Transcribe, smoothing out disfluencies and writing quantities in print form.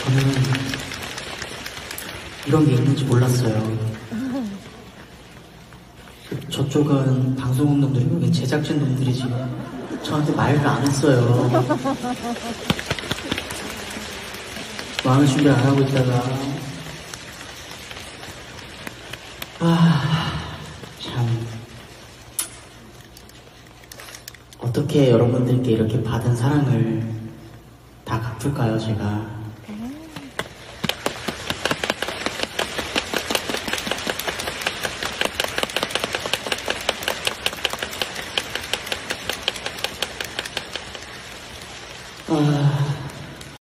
저는 이런 게 있는지 몰랐어요. 저쪽은 방송국 놈들이고 여긴 제작진 놈들이 지금 저한테 말을 안 했어요. 많은 준비를 안 하고 있다가 참 어떻게 여러분들께 이렇게 받은 사랑을 다 갚을까요, 제가?